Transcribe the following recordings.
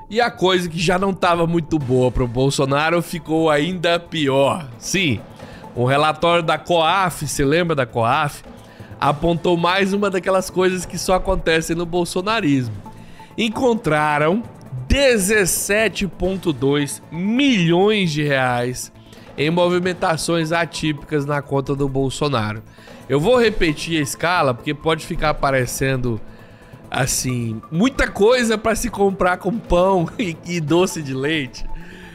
E a coisa que já não estava muito boa para o Bolsonaro ficou ainda pior. Sim, o relatório da COAF, você lembra da COAF? Apontou mais uma daquelas coisas que só acontecem no bolsonarismo. Encontraram 17,2 milhões de reais em movimentações atípicas na conta do Bolsonaro. Eu vou repetir a escala porque pode ficar parecendo assim, muita coisa para se comprar com pão e doce de leite.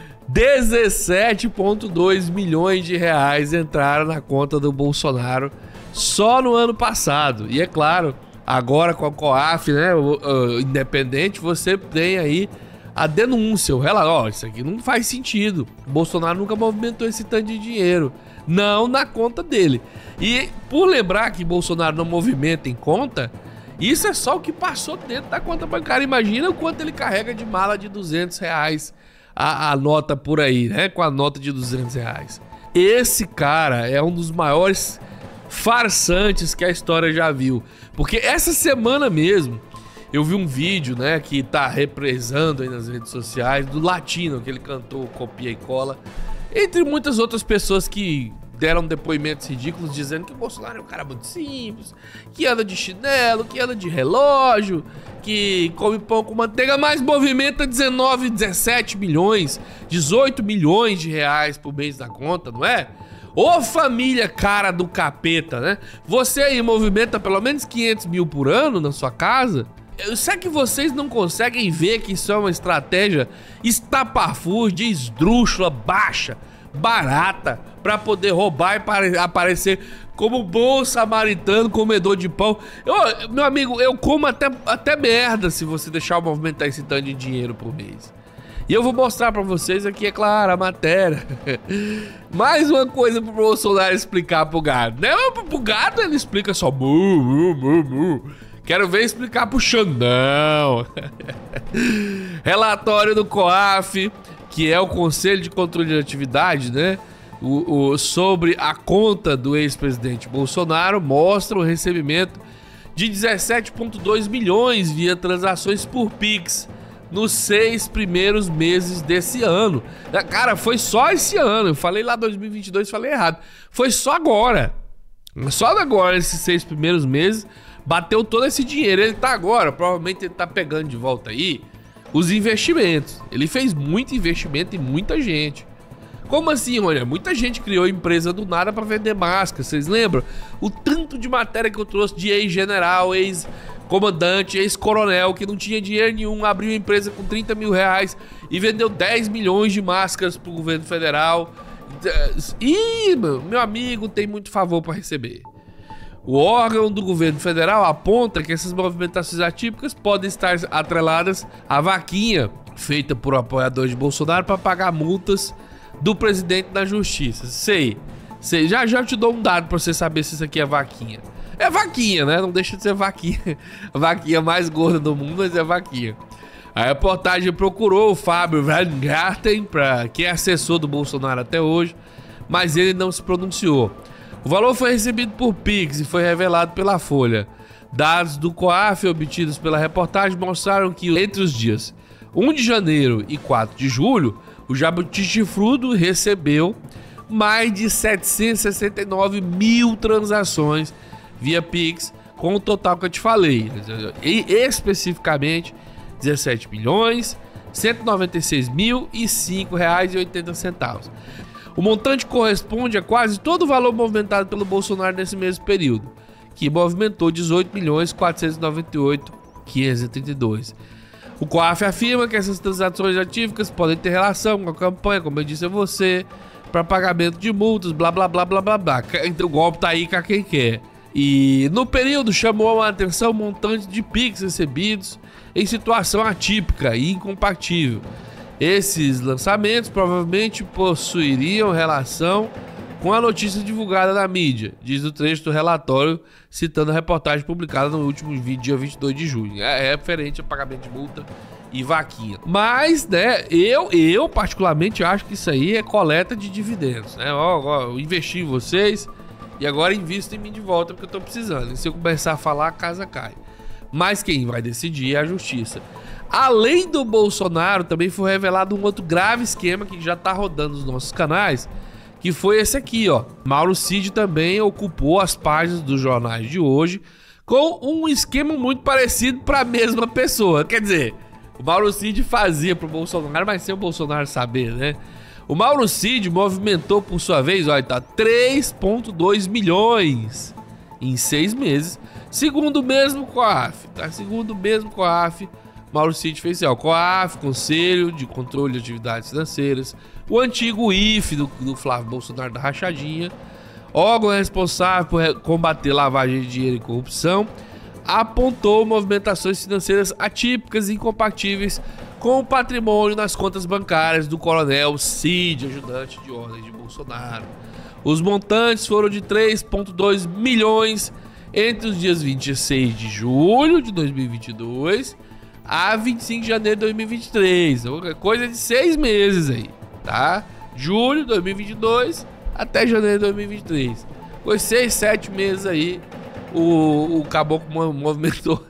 17,2 milhões de reais entraram na conta do Bolsonaro só no ano passado. E é claro, agora com a COAF, né, independente, você tem aí a denúncia, o relatório. Isso aqui não faz sentido. O Bolsonaro nunca movimentou esse tanto de dinheiro, não na conta dele. E por lembrar que Bolsonaro não movimenta em conta, isso é só o que passou dentro da conta bancária. Imagina o quanto ele carrega de mala de 200 reais a nota por aí, né? Com a nota de 200 reais. Esse cara é um dos maiores farsantes que a história já viu. Porque essa semana mesmo, eu vi um vídeo, né, que tá represando aí nas redes sociais, do Latino, que ele cantou Copia e Cola, entre muitas outras pessoas que deram depoimentos ridículos dizendo que o Bolsonaro é um cara muito simples, que anda de chinelo, que anda de relógio, que come pão com manteiga, mas movimenta 19, 17 milhões, 18 milhões de reais por mês na conta, não é? Ô família cara do capeta, né? Você aí movimenta pelo menos 500 mil por ano na sua casa? Será que vocês não conseguem ver que isso é uma estratégia estapafúrdia, esdrúxula, baixa, barata, pra poder roubar e aparecer como bom samaritano, comedor de pão? Meu amigo, eu como até merda se você deixar eu movimentar esse tanto de dinheiro por mês. E eu vou mostrar pra vocês aqui, é claro, a matéria. Mais uma coisa pro Bolsonaro explicar pro gado. Não, pro gado ele explica só mu, mu, mu, mu. Quero ver explicar pro Xandão. Relatório do COAF, que é o Conselho de Controle de Atividade, né? Sobre a conta do ex-presidente Bolsonaro, mostra o recebimento de 17,2 milhões via transações por Pix nos 6 primeiros meses desse ano. Cara, foi só esse ano. Eu falei lá 2022, falei errado. Foi só agora. Só agora, esses 6 primeiros meses, bateu todo esse dinheiro. Ele tá agora, provavelmente ele tá pegando de volta aí os investimentos. Ele fez muito investimento em muita gente. Como assim, olha? Muita gente criou empresa do nada pra vender máscara. Vocês lembram? O tanto de matéria que eu trouxe de ex-general, ex-comandante, ex-coronel que não tinha dinheiro nenhum, abriu uma empresa com 30 mil reais e vendeu 10 milhões de máscaras pro governo federal. E, meu amigo, tem muito favor pra receber. O órgão do governo federal aponta que essas movimentações atípicas podem estar atreladas à vaquinha feita por apoiadores de Bolsonaro para pagar multas do presidente na justiça. Sei. Já eu te dou um dado para você saber se isso aqui é vaquinha. É vaquinha, né? Não deixa de ser vaquinha. A vaquinha mais gorda do mundo, mas é vaquinha. A reportagem procurou o Fábio Weingarten, que é assessor do Bolsonaro até hoje, mas ele não se pronunciou. O valor foi recebido por Pix e foi revelado pela Folha. Dados do COAF obtidos pela reportagem mostraram que entre os dias 1 de janeiro e 4 de julho, o Jabuti Chifrudo recebeu mais de 769 mil transações via Pix, com o total que eu te falei. E especificamente 17 milhões 196 mil e R$5,80. O montante corresponde a quase todo o valor movimentado pelo Bolsonaro nesse mesmo período, que movimentou 18 milhões 498.532. O COAF afirma que essas transações atípicas podem ter relação com a campanha, como eu disse a você, para pagamento de multas, blá blá blá blá blá blá. Então o golpe tá aí com quem quer. E no período chamou a atenção o montante de Pix recebidos em situação atípica e incompatível. Esses lançamentos provavelmente possuiriam relação com a notícia divulgada na mídia, diz o trecho do relatório, citando a reportagem publicada no último dia 22 de junho. É referente a pagamento de multa e vaquinha. Mas, né, eu particularmente acho que isso aí é coleta de dividendos, né? Eu investi em vocês e agora invisto em mim de volta porque eu tô precisando. E se eu começar a falar, a casa cai. mas quem vai decidir é a justiça. Além do Bolsonaro, também foi revelado um outro grave esquema que já tá rodando nos nossos canais, que foi esse aqui, ó. Mauro Cid também ocupou as páginas dos jornais de hoje com um esquema muito parecido para a mesma pessoa. Quer dizer, o Mauro Cid fazia pro Bolsonaro, mas sem o Bolsonaro saber, né? O Mauro Cid movimentou, por sua vez, olha, tá 3,2 milhões em 6 meses, segundo o mesmo COAF, tá? Segundo o mesmo COAF, Mauro Cid fez assim, ó, COAF, Conselho de Controle de Atividades Financeiras, o antigo IFE do Flávio Bolsonaro da Rachadinha, órgão responsável por combater lavagem de dinheiro e corrupção, apontou movimentações financeiras atípicas e incompatíveis com o patrimônio nas contas bancárias do coronel Cid, ajudante de ordem de Bolsonaro. Os montantes foram de 3,2 milhões entre os dias 26 de julho de 2022 a 25 de janeiro de 2023. Coisa de 6 meses aí, tá? Julho de 2022 até janeiro de 2023. Com 6, 7 meses aí, o caboclo movimentou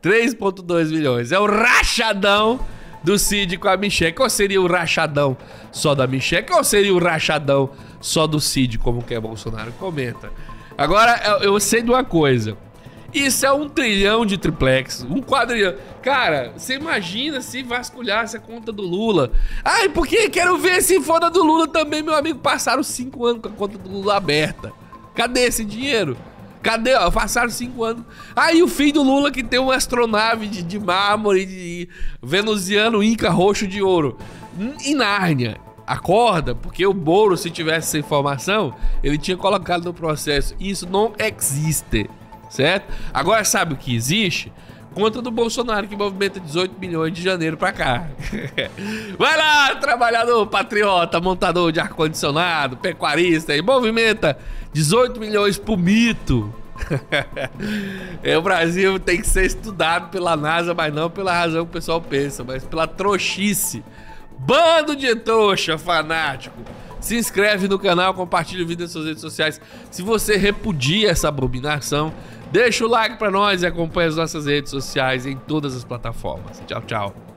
3,2 milhões. É o rachadão do Cid com a Micheque. Ou seria o rachadão só da Micheque, ou seria o rachadão só do Cid, como que é Bolsonaro? Comenta. Agora, eu sei de uma coisa. Isso é 1 trilhão de triplex, 1 quadrilhão. Cara, você imagina se vasculhasse a conta do Lula. Ai, porque quero ver se for da do Lula também, meu amigo. Passaram 5 anos com a conta do Lula aberta. Cadê esse dinheiro? Cadê? Ó, passaram 5 anos. Aí o filho do Lula que tem uma astronave de mármore, de venusiano, inca, roxo de ouro. Em Nárnia. Acorda, porque o Moro, se tivesse essa informação, ele tinha colocado no processo. Isso não existe, certo? Agora sabe o que existe? Conta do Bolsonaro, que movimenta 18 milhões de janeiro pra cá. Vai lá, trabalhador, patriota, montador de ar-condicionado, pecuarista, e movimenta 18 milhões pro mito. O Brasil tem que ser estudado pela NASA, mas não pela razão que o pessoal pensa, mas pela trouxice. Bando de trouxa fanático. Se inscreve no canal, compartilha o vídeo nas suas redes sociais. Se você repudia essa abominação, deixa o like pra nós e acompanha as nossas redes sociais em todas as plataformas. Tchau, tchau.